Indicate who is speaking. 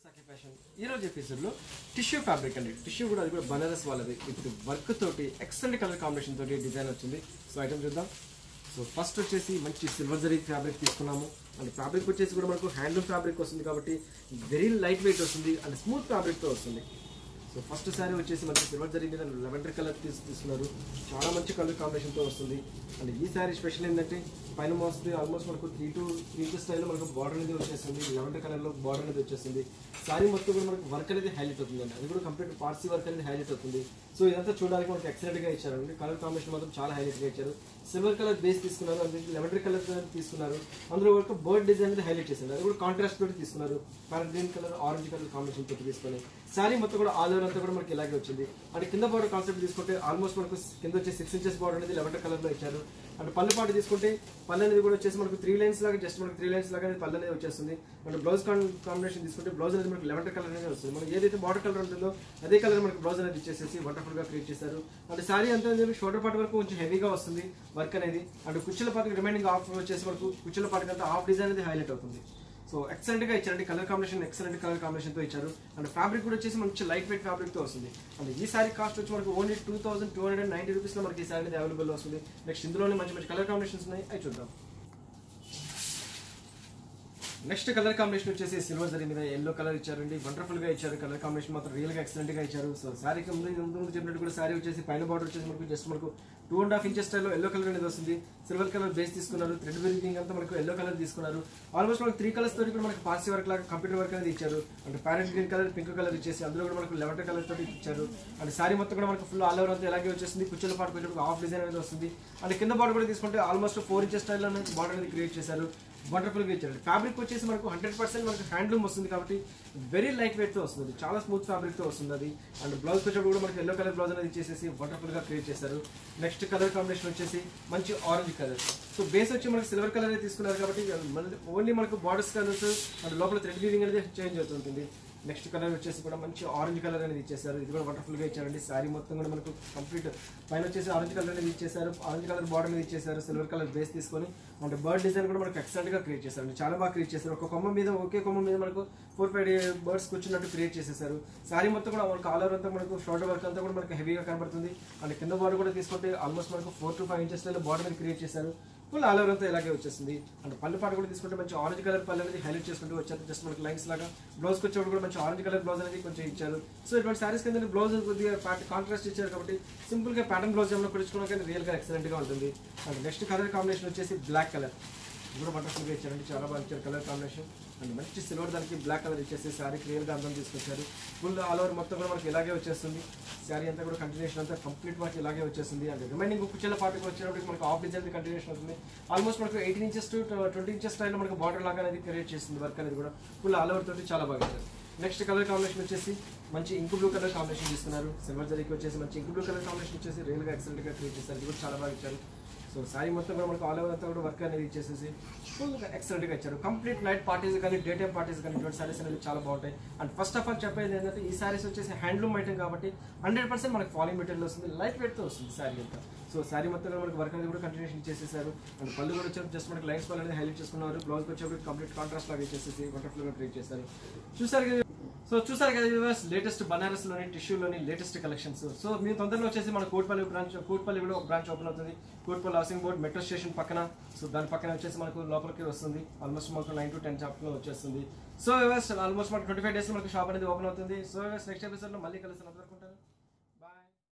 Speaker 1: సాకి ఫ్యాషన్ ఈ రోజు ఎపిసోడ్ లో టిష్యూ ఫ్యాబ్రిక్ అండి. టిష్యూ కూడా అది కూడా బనారస్ వాళ్ళది విత్ వర్క్ తోటి ఎక్సలెంట్ కలర్ కాంబినేషన్ తోటి డిజైన్ వచ్చింది. సో ఐటమ్ చూద్దాం. సో ఫస్ట్ వచ్చేసి మంచి సిల్వర్ జరీ ఫ్యాబ్రిక్ తీసుకున్నాము. అండ్ ఫ్యాబ్రిక్ వచ్చేసి కూడా మనకు హ్యాండ్లూమ్ ఫ్యాబ్రిక్ వస్తుంది కాబట్టి వెరీ లైట్ వెయిట్ వస్తుంది అండ్ స్మూత్ ఫ్యాబ్రిక్ తో వస్తుంది. సో ఫస్ట్ శారీ వచ్చేసి మంచి సిల్వర్ జరీ మీద లెవెండర్ కలర్ తీసుకున్నారు. చాలా మంచి కలర్ కాంబినేషన్తో వస్తుంది. అండ్ ఈ శారీ స్పెషల్ ఏంటంటే పైన మోస్తుంది ఆల్మోస్ట్ మనకు 3 స్టైల్లో మనకు బార్డర్ అనేది వచ్చేస్తుంది. లెవెండర్ కలర్లో బార్డర్ అనేది వచ్చేస్తుంది. శారీ మొత్తం కూడా మనకు వర్క్ అనేది హైలైట్ అవుతుంది అండి. అది కూడా కంప్లీట్ పార్సీ వర్క్ అనేది హైలైట్ అవుతుంది. సో ఇదంతా చూడడానికి మనకు ఎక్సలెంట్గా ఇచ్చారండి. కలర్ కాంబినేషన్ మాత్రం చాలా హైలైట్గా ఇచ్చారు. సిల్వర్ కలర్ బేస్ తీసుకున్నారు, అందుకే లెవెండర్ కలర్ తీసుకున్నారు. అందులో వరకు బర్డ్ డిజైన్ అనేది హైలైట్ చేశారు. అది కూడా కాంట్రాస్ట్ తోటి తీసుకున్నారు. Parrot green colour orange colour combination తోటి తీసుకొని శారీ మొత్తం కూడా ఆల్ ఓవర్ అంతా కూడా మనకి ఇలాగే వచ్చింది. అంటే కింద బార్డర్ కాన్సెప్ట్ తీసుకుంటే ఆల్మోస్ట్ మనకు కింద వచ్చి 6 ఇంచెస్ బార్డర్ అనేది లెవెండర్ కలర్లో ఇచ్చారు. అండ్ పళ్ళు పాటు తీసుకుంటే పళ్ళు అనేది కూడా వచ్చేసి మనకు 3 లైన్స్ లాగా జస్ట్ మనకు 3 లైన్స్ లాగా పళ్ళు అనేది వచ్చేస్తుంది. అండ్ బ్లౌజ్ కాంబినేషన్ తీసుకుంటే బ్లౌజ్ అనేది మనకు లెవెండర్ కలర్ అనేది వస్తుంది. మనకి ఏదైతే బార్డర్ కలర్ ఉంటుందో అదే కలర్ మనకి బ్లౌజ్ అనేది ఇచ్చేసేసి వండర్ఫుల్ గా క్రియేట్ చేశారు. అండ్ శారీ అంతా షోల్డర్ పార్ట్ వరకు కొంచెం హెవీగా వస్తుంది వర్క్ అనేది. అండ్ కుచ్చుల పాటికి రిమైనింగ్ హాఫ్ వచ్చేసి మనకు కుచ్చుల పాటికి అంతా హాఫ్ డిజైన్ అనేది హైలైట్ అవుతుంది. సో ఎక్సలెంట్ గా ఇచ్చారండి. Colour combination excellent colour combination తో ఇచ్చారు. అండ్ ఫ్యాబ్రిక్ కూడా వచ్చేసి మంచి లైట్ వెయిట్ ఫ్యాబ్రిక్ తో వస్తుంది. అండ్ ఈ సారీ కాస్ట్ వచ్చి మనకు ఓన్లీ 2290 రూపీస్ లో మనకి ఈ సారీ అవైలబుల్ వస్తుంది. నెక్స్ట్ ఇందులోనే మంచి మంచి కలర్ కాంబినేషన్స్ ఉన్నాయి, అవి చూద్దాం. నెక్స్ట్ కలర్ కాంబినేషన్ వచ్చేసి సిల్వర్ జరీ మీద ఎల్లో కలర్ ఇచ్చారండి. వండర్ఫుల్ గా ఇచ్చారు. కలర్ కాంబినేషన్ మాత్రం రియల్ గా ఎక్సలెంట్ గా ఇచ్చారు. సో శారీకి ముందు చెప్పినట్టు కూడా శారీ వచ్చేసి పైన బార్డర్ వచ్చేసి మనకు జస్ట్ మనకు 2.5 ఇంచెస్ స్టైల్లో ఎల్లో కలర్ అనేది వస్తుంది. సిల్వర్ కలర్ బేస్ తీసుకున్నారు. థ్రెడ్ వీవింగ్ అంతా మనకు ఎల్లో కలర్ తీసుకున్నారు. ఆల్మోస్ట్ మనకు 3 కలర్స్ తోటి కూడా మనకి పార్సీ వర్క్ లాగా కంప్యూటర్ వర్క్ అనేది ఇచ్చారు. అంటే parrot green colour, pink colour ఇచ్చేసి అందులో కూడా మనకు లెవెండర్ కలర్ తోటి ఇచ్చారు. అండ్ శారీ మొత్తం కూడా మనకు ఫుల్ ఆల్ ఓవర్ అంతా ఇలాగే వచ్చేసింది. కుచ్చుల పాటు కొంచెం హాఫ్ డిజైన్ అనేది వస్తుంది. అండ్ కింద బార్డర్ కూడా తీసుకుంటే ఆల్మోస్ట్ 4 ఇంచెస్ స్టైల్లో బార్డర్ అనేది క్రియేట్ చేశారు. వండర్ఫుల్ గా ఇచ్చారు. ఫ్యాబ్రిక్ వచ్చేసి మనకు 100% మనకు హ్యాండ్లూమ్ వస్తుంది కాబట్టి వెరీ లైట్ వెయిట్ తో వస్తుంది. చాలా స్మూత్ ఫ్యాబ్రిక్ తో వస్తుంది అది. అండ్ బ్లౌజ్ వచ్చేటప్పుడు కూడా మనకి ఎల్లో కలర్ బ్లౌజ్ అనేది ఇచ్చేసి వండర్ఫుల్ గా క్రియేట్ చేశారు. నెక్స్ట్ కలర్ కాంబినేషన్ వచ్చేసి మంచి ఆరెంజ్ కలర్. సో బేస్ వచ్చి మనకి సిల్వర్ కలర్ అనేది తీసుకున్నారు కాబట్టి ఓన్లీ మనకు బార్డర్స్ కలర్స్ అండ్ లోపల థ్రెడ్ వీవింగ్ అనేది చేంజ్ అవుతుంటుంది. నెక్స్ట్ కలర్ వచ్చేసి కూడా మంచి ఆరెంజ్ కలర్ అనేది ఇచ్చేసారు. ఇది కూడా వండర్ఫుల్ గా ఇచ్చారండి. శారీ మొత్తం కూడా మనకు కంప్లీట్ పైన వచ్చేసి ఆరెంజ్ కలర్ అనేది ఇచ్చేసారు. ఆరెంజ్ కలర్ బార్డర్ అనేది ఇచ్చేసారు. సిల్వర్ కలర్ బేస్ తీసుకొని అంటే బర్డ్ డిజైన్ కూడా మనకు ఎక్సలెంట్ గా క్రియేట్ చేశారు. చాలా బాగా క్రియేట్ చేశారు. ఒక కొమ్మ మీద ఒకే కొమ్మ మీద మనకు 4-5 బర్డ్స్ కూర్చున్నట్టు క్రియేట్ చేసేసారు. శారీ మొత్తం కూడా మనకు ఆల్ ఓవర్ అంతా మనకు షోల్డర్ వర్క్ అంతా కూడా మనకు హెవీగా కనబడుతుంది. అండ్ కింద బార్డర్ కూడా తీసుకుంటే ఆల్మోస్ట్ మనకు 4 to 5 ఇంచెస్ బార్డర్ అనేది క్రియేట్ చేశారు. ఫుల్ ఆల్ ఓవర్ అంతా ఇలాగే వచ్చేస్తుంది. అండ్ పళ్ళు పాటు కూడా తీసుకుంటే మంచి ఆరెంజ్ కలర్ పళ్ళు అనేది హైలైట్ చేసుకుంటూ వచ్చారు. జస్ట్ మనకి లైన్స్ లాగా బ్లౌజ్ వచ్చేప్పుడు కూడా మంచి ఆరెంజ్ కలర్ బ్లౌజ్ అనేది కొంచెం ఇచ్చారు. సో ఇటువంటి సారీస్ కింద బ్లౌజ్ కొద్దిగా కాంట్రాస్ట్ ఇచ్చారు కాబట్టి సింపుల్ గా ప్యాటర్న్ బ్లౌజ్ ఏమైనా కుడుచుకోవడానికి రియల్ గా ఎక్సలెంట్ గా ఉంటుంది. అండ్ నెక్స్ట్ కలర్ కాంబినేషన్ వచ్చేసి బ్లాక్ కలర్. కూడా వండర్ఫుల్ గా ఇచ్చారండి. చాలా బాగా ఇచ్చారు కలర్ కాంబినేషన్. అండ్ మంచి సిల్వర్ దానికి బ్లాక్ కలర్ ఇచ్చేసి శారీ క్లియర్ గా అందం తీసుకొచ్చారు. ఫుల్ ఆల్ ఓవర్ మొత్తం కూడా మనకి ఇలాగే వచ్చేస్తుంది. శారీ అంతా కూడా కంటిన్యూషన్ అంతా కంప్లీట్ మనకి ఇలాగే వచ్చేస్తుంది. అండ్ రిమైనింగ్ కుచ్చెల పార్టీకి వచ్చేటప్పటికి మనకి హాఫ్ డిజైన్ కంటిన్యూషన్ అవుతుంది. ఆల్మోస్ట్ మనకు 18 ఇంచెస్ to 20 ఇంచెస్ స్టైల్లో మనకు బార్డర్ లాగా అనేది క్రియేట్ చేస్తుంది. వర్క్ అనేది కూడా ఫుల్ ఆల్ ఓవర్ తోటి చాలా బాగా ఇచ్చారు. నెక్స్ట్ కలర్ కాంబినేషన్ వచ్చేసి మంచి ఇంక్ బ్లూ కలర్ కాంబినేషన్ తీసుకున్నారు. సిల్వర్ జరీకి వచ్చేసి మంచి ఇంక్ బ్లూ కలర్ కాంబినేషన్ వచ్చేసి రియల్ గా ఎక్సలెంట్ గా క్రియేట్ చేస్తారు. ఇది కూడా చాలా బాగా ఇచ్చారు. సో శారీ మొత్తం కూడా మనకు ఆల్ ఓవర్ అంతా కూడా వర్క్ అనేది ఇచ్చేసేసి ఫుల్ ఎక్సలెంట్ గా ఇచ్చారు. కంప్లీట్ నైట్ పార్టీస్ కానీ డే టైమ్ పార్టీస్ కానీ ఇటువంటి సారీస్ అనేది చాలా బాగుంటాయి. అండ్ ఫస్ట్ ఆఫ్ ఆల్ చెప్పేది ఏంటంటే ఈ సారీస్ వచ్చేసి హ్యాండ్లూమ్ ఐటమ్ కాబట్టి 100% మనకి ఫాలింగ్ మెటీరియల్ వస్తుంది. లైట్ వెయిట్ తో వస్తుంది శారీ అంతా. సో శారీ మొత్తం కూడా మనకి వర్క్ అనేది కూడా కంటిన్యూషన్ ఇచ్చేసేసారు. అండ్ పళ్ళు కూడా వచ్చి జస్ట్ మనకి లైన్స్ పళ్ళు అనేది హైలైట్ చేసుకున్నారు. బ్లౌజ్ వచ్చేప్పుడు కంప్లీట్ కాంట్రాస్ట్ లాగా ఇచ్చేసేసి వండర్ఫుల్ గా క్రియేట్ చేశారు. చూసారు కదా వ్యూవర్స్, లేటెస్ట్ బనారస్ లోని టిష్యూలోని లేటెస్ట్ కలెక్షన్స్. సో మీరు తొందరలో వచ్చేసి మన కోట్పల్లి కూడా ఒక బ్రాంచ్ ఓపెన్ అవుతుంది. Kotpalli housing board metro station పక్కన. సో దాని పక్కన వచ్చేసి మనకు లోపలికి వస్తుంది. ఆల్మోస్ట్ మనకు 9 to 10 షాప్లో వచ్చేస్తుంది. సో వ్యూవర్స్ ఆల్మోస్ట్ మనకు 25 days మనకు షాప్ అనేది ఓపెన్ అవుతుంది. సో వ్యూవర్స్ నెక్స్ట్ ఎపిసోడ్ లో మళ్ళీ కలుస్తాను.